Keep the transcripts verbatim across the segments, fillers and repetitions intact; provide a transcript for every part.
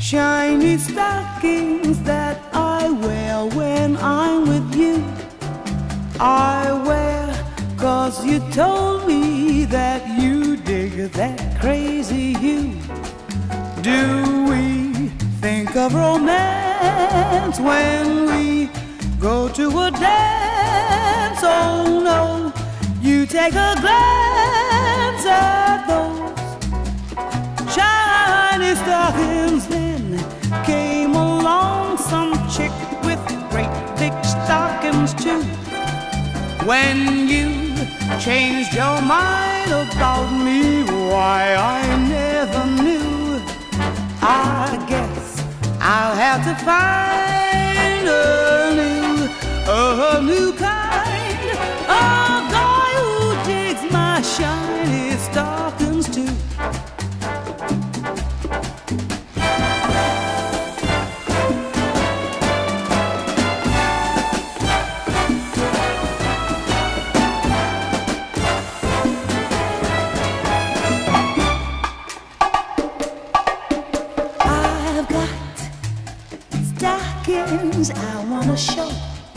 shiny stockings that I wear when I'm with you. I wear 'cause you told me that you dig that crazy hue. Do we think of romance when we go to a dance? Oh no, you take a glance at those shiny stockings. Then came along some chick with great big stockings too. When you changed your mind about me, why I never knew. I guess I'll have to find a new, a new kind of guy who digs my shiny stockings too. Stockings I wanna show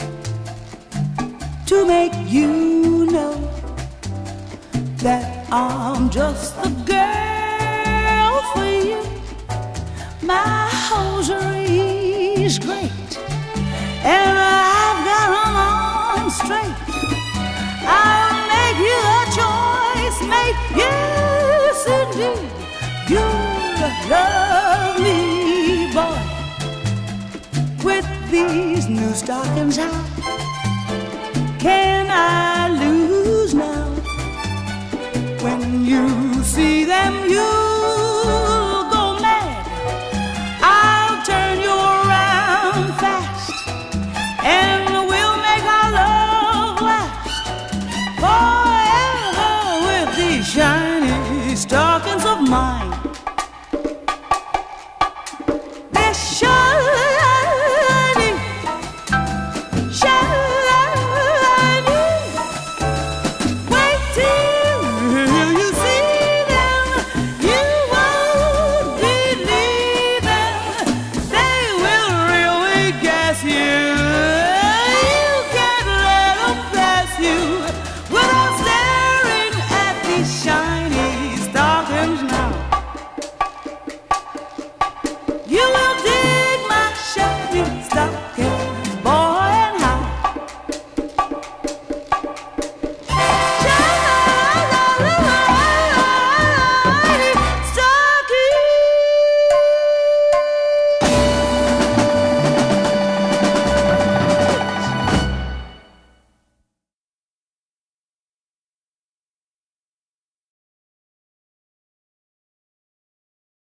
to make you know that I'm just the girl for you. My hoserie's great and I've got them on straight. I'll make you a choice, mate. Yes, indeed, you'll love me, boy. With these new stockings, how can I lose now? When you see them, you'll go mad. I'll turn you around fast, and we'll make our love last forever with these shiny stockings of mine.